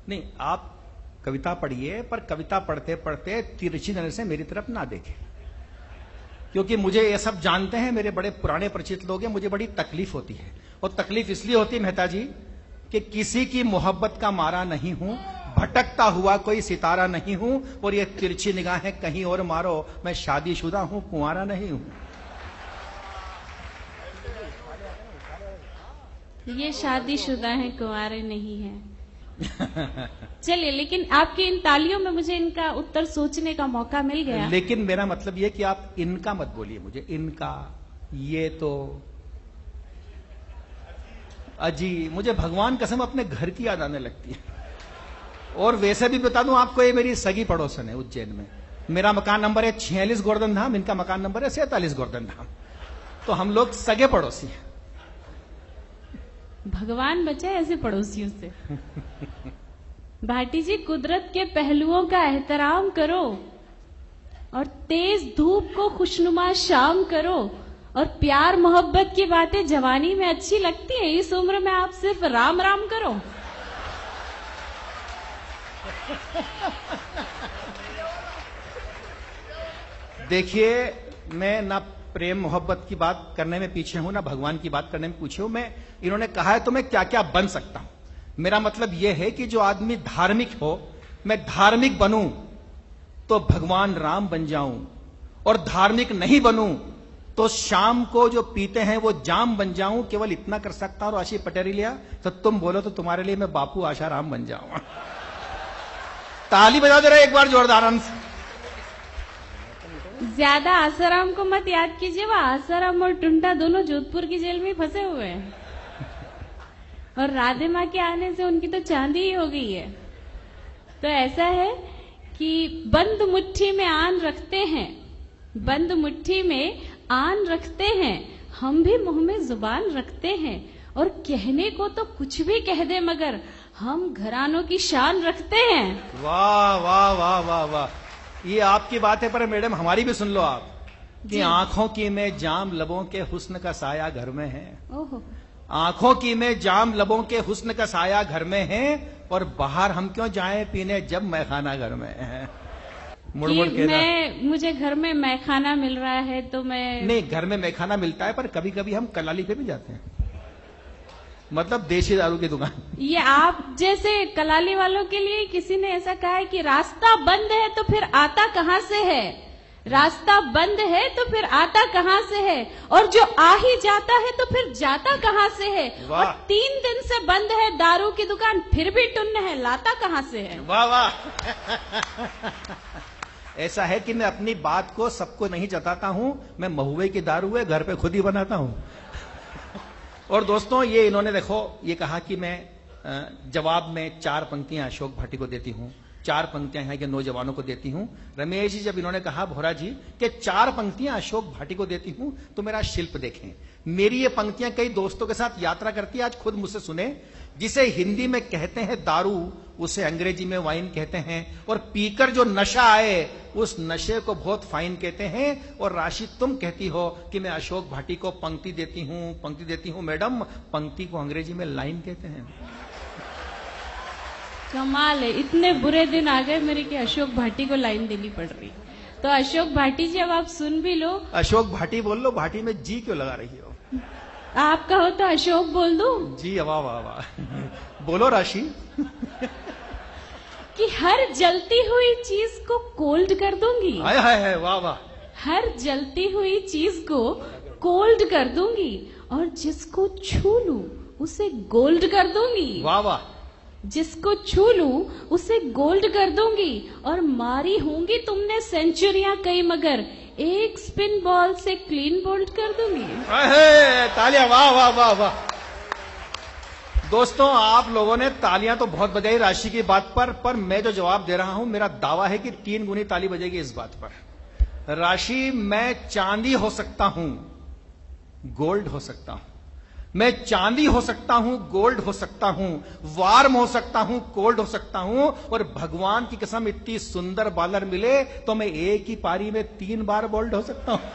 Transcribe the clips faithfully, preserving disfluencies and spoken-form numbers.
नहीं, आप कविता पढ़िए, पर कविता पढ़ते पढ़ते तिरछी नजर से मेरी तरफ ना देखें, क्योंकि मुझे ये सब जानते हैं, मेरे बड़े पुराने परिचित लोग हैं, मुझे बड़ी तकलीफ होती है। और तकलीफ इसलिए होती है मेहता जी कि किसी की मोहब्बत का मारा नहीं हूं, भटकता हुआ कोई सितारा नहीं हूं, और ये तिरछी निगाहें कहीं और मारो, मैं शादीशुदा हूं, कुंवारा नहीं हूं। ये शादीशुदा है, कुंवारे नहीं है। चलिए, लेकिन आपकी इन तालियों में मुझे इनका उत्तर सोचने का मौका मिल गया। लेकिन मेरा मतलब ये कि आप इनका मत बोलिए मुझे, इनका, ये तो अजी, मुझे भगवान कसम अपने घर की याद आने लगती है। और वैसे भी बता दूं आपको, ये मेरी सगी पड़ोसन है उज्जैन में। मेरा मकान नंबर है छियालीस गोवर्धन धाम, इनका मकान नंबर है सैतालीस गोवर्धन धाम, तो हम लोग सगे पड़ोसी हैं। भगवान बचाए ऐसे पड़ोसियों से। भाटी जी, कुदरत के पहलुओं का एहतराम करो और तेज धूप को खुशनुमा शाम करो, और प्यार मोहब्बत की बातें जवानी में अच्छी लगती है, इस उम्र में आप सिर्फ राम राम करो। देखिए, मैं ना प्रेम मोहब्बत की बात करने में पीछे हूं, ना भगवान की बात करने में पीछे हूं। मैं, इन्होंने कहा है तो मैं क्या क्या बन सकता हूं। मेरा मतलब यह है कि जो आदमी धार्मिक हो, मैं धार्मिक बनूं तो भगवान राम बन जाऊं, और धार्मिक नहीं बनूं तो शाम को जो पीते हैं वो जाम बन जाऊं। केवल इतना कर सकता हूं। राशि पटेरी लिया तो तुम बोलो तो तुम्हारे लिए मैं बापू आशाराम बन जाऊं। ताली बजा दे रहे एक बार जोरदार अंश। ज्यादा आसाराम को मत याद कीजिए, वो आसाराम और टुंटा दोनों जोधपुर की जेल में फंसे हुए हैं, और राधे माँ के आने से उनकी तो चांदी ही हो गई है। तो ऐसा है कि बंद मुट्ठी में आन रखते हैं, बंद मुट्ठी में आन रखते हैं, हम भी मुंह में जुबान रखते हैं, और कहने को तो कुछ भी कह दे मगर हम घरानों की शान रखते हैं। वाह वाह वाह वाह वाह, ये आपकी बात है, पर मैडम हमारी भी सुन लो आप, कि आंखों की में जाम लबों के हुस्न का साया घर में है। ओहो। आंखों की में जाम लबों के हुस्न का साया घर में है, और बाहर हम क्यों जाएं पीने जब मैखाना घर में है। मुड़ मुड़ के मैं, मुझे घर में मैखाना मिल रहा है तो मैं, नहीं, घर में मैखाना मिलता है, पर कभी कभी हम कलाली पे भी जाते हैं, मतलब देशी दारू की दुकान। ये आप जैसे कलाली वालों के लिए किसी ने ऐसा कहा है कि रास्ता बंद है तो फिर आता कहां से है, रास्ता बंद है तो फिर आता कहां से है, और जो आ ही जाता है तो फिर जाता कहां से है, और तीन दिन से बंद है दारू की दुकान फिर भी टुन्न है, लाता कहां से है। वाह वाह। ऐसा है कि मैं अपनी बात को सबको नहीं जताता हूं, मैं महुए की दारू है घर पे खुद ही बनाता हूं। और दोस्तों, ये इन्होंने देखो ये कहा कि मैं जवाब में चार पंक्तियां अशोक भाटी को देती हूं, चार पंक्तियां यहाँ के नौजवानों को देती हूं। रमेश जी, जब इन्होंने कहा भोरा जी कि चार पंक्तियां अशोक भाटी को देती हूं, तो मेरा शिल्प देखें। मेरी ये पंक्तियां कई दोस्तों के साथ यात्रा करती है, आज खुद मुझसे सुने। जिसे हिंदी में कहते हैं दारू, उसे अंग्रेजी में वाइन कहते हैं, और पीकर जो नशा आए उस नशे को बहुत फाइन कहते हैं। और राशि, तुम कहती हो कि मैं अशोक भाटी को पंक्ति देती हूं, पंक्ति देती हूं। मैडम, पंक्ति को अंग्रेजी में लाइन कहते हैं। कमाल है, इतने बुरे दिन आ गए मेरे कि अशोक भाटी को लाइन देनी पड़ रही। तो अशोक भाटी जी, अब आप सुन भी लो। अशोक भाटी बोल लो, भाटी में जी क्यों लगा रही हो? आप कहो तो अशोक बोल दो। जी, वाह वाह वाह। बोलो राशि। कि हर जलती हुई चीज को कोल्ड कर दूंगी। हाय हाय हाय, वाह वाह। हर जलती हुई चीज को कोल्ड कर दूंगी, और जिसको छू लूं उसे गोल्ड कर दूंगी। वाह वाह। जिसको छू लूं उसे गोल्ड कर दूंगी, और मारी होंगी तुमने सेंचुरियां कई मगर एक स्पिन बॉल से क्लीन बोल्ड कर दूंगी। तालियां, वाह वाह वाह वाह। दोस्तों, आप लोगों ने तालियां तो बहुत बजाई राशि की बात पर, पर मैं जो जवाब दे रहा हूं, मेरा दावा है कि तीन गुनी ताली बजेगी इस बात पर। राशि, मैं चांदी हो सकता हूं, गोल्ड हो सकता हूं, मैं चांदी हो सकता हूं, गोल्ड हो सकता हूं, वार्म हो सकता हूं, कोल्ड हो सकता हूं, और भगवान की कसम इतनी सुंदर बॉलर मिले तो मैं एक ही पारी में तीन बार बोल्ड हो सकता हूं।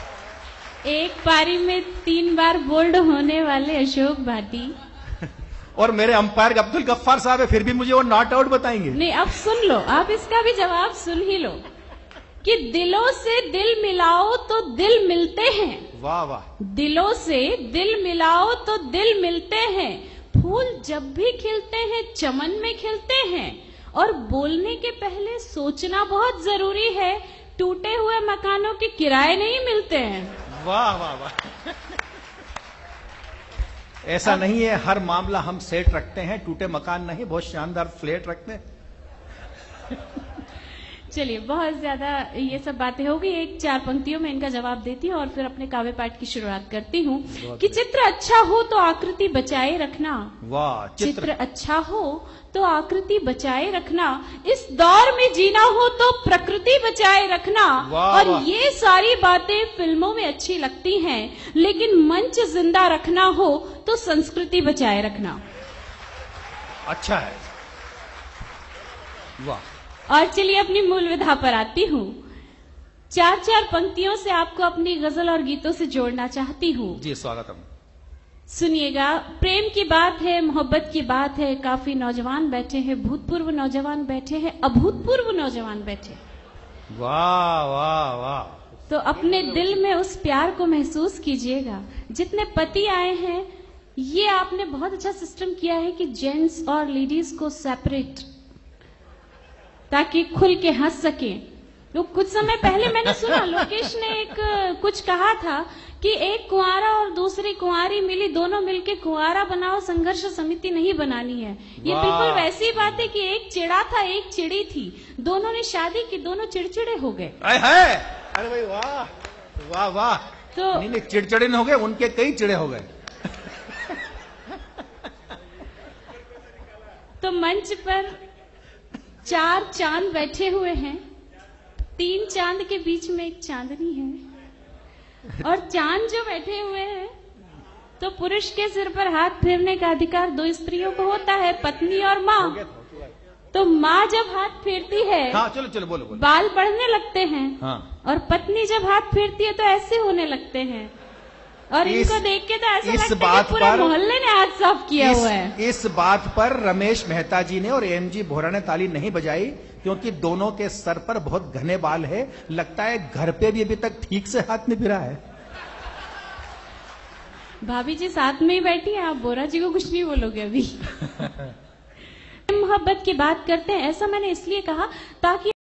एक पारी में तीन बार बोल्ड होने वाले अशोक भाटी, और मेरे अंपायर अब्दुल गफ्फार साहब है, फिर भी मुझे वो नॉट आउट बताएंगे। नहीं, अब सुन लो, आप इसका भी जवाब सुन ही लो कि दिलों से दिल मिलाओ तो दिल मिलते हैं। वाह वाह। दिलों से दिल मिलाओ तो दिल मिलते हैं, फूल जब भी खिलते हैं चमन में खिलते हैं, और बोलने के पहले सोचना बहुत जरूरी है, टूटे हुए मकानों के किराए नहीं मिलते हैं। वाह वाह वाह। ऐसा अब, नहीं है हर मामला हम सेट रखते हैं, टूटे मकान नहीं, बहुत शानदार फ्लैट रखते हैं। चलिए, बहुत ज्यादा ये सब बातें हो गई, एक चार पंक्तियों में इनका जवाब देती हूँ और फिर अपने काव्य पाठ की शुरुआत करती हूँ कि चित्र अच्छा हो तो आकृति बचाए रखना। वाह। चित्र, चित्र अच्छा हो तो आकृति बचाए रखना, इस दौर में जीना हो तो प्रकृति बचाए रखना। और वाह। ये सारी बातें फिल्मों में अच्छी लगती हैं, लेकिन मंच जिंदा रखना हो तो संस्कृति बचाए रखना। अच्छा है, वाह। और चलिए अपनी मूल विधा पर आती हूँ। चार चार पंक्तियों से आपको अपनी गजल और गीतों से जोड़ना चाहती हूँ। जी स्वागतम। सुनिएगा, प्रेम की बात है, मोहब्बत की बात है, काफी नौजवान बैठे हैं, भूतपूर्व नौजवान बैठे हैं, अभूतपूर्व नौजवान बैठे। वाह वाह वाह। तो अपने दिल में उस प्यार को महसूस कीजिएगा। जितने पति आए हैं, ये आपने बहुत अच्छा सिस्टम किया है कि जेंट्स और लेडीज को सेपरेट, ताकि खुल के हंस सके। तो कुछ समय पहले मैंने सुना लोकेश ने एक कुछ कहा था कि एक कुंवारा और दूसरी कुंवारी मिली, दोनों मिलके कुंवारा बनाओ, संघर्ष समिति नहीं बनानी है। ये बिल्कुल वैसी बात है कि एक चिड़ा था, एक चिड़ी थी, दोनों ने शादी की, दोनों चिड़चिड़े हो गए। अरे भाई वाह वाह वाह। तो नहीं नहीं, चिड़चिड़े हो गए, उनके कई चिड़े हो गए। तो मंच पर चार चांद बैठे हुए हैं, तीन चांद के बीच में एक चांदनी है, और चांद जो बैठे हुए हैं, तो पुरुष के सिर पर हाथ फेरने का अधिकार दो स्त्रियों को होता है, पत्नी और माँ। तो माँ जब हाथ फेरती है, हाँ, चलो चलो बोलो बोलो, बाल बढ़ने लगते हैं। हाँ। और पत्नी जब हाथ फेरती है तो ऐसे होने लगते हैं, और इस, इनको देख के तो ऐसा इस लगता है कि पूरे मोहल्ले ने हाथ साफ किया हुआ है। इस बात पर रमेश मेहता जी ने और एम जी भोरा ने ताली नहीं बजाई, क्योंकि दोनों के सर पर बहुत घने बाल है, लगता है घर पे भी अभी तक ठीक से हाथ नहीं फिरा है। भाभी जी साथ में ही बैठी हैं, आप बोरा जी को कुछ नहीं बोलोगे अभी। मोहब्बत की बात करते हैं, ऐसा मैंने इसलिए कहा ताकि